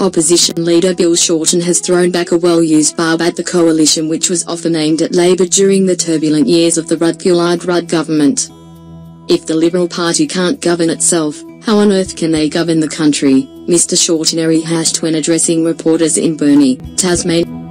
Opposition leader Bill Shorten has thrown back a well-used barb at the coalition which was often aimed at Labour during the turbulent years of the Rudd-Gillard-Rudd government. If the Liberal Party can't govern itself, how on earth can they govern the country? Mr Shorten rehashed when addressing reporters in Burnie, Tasmania.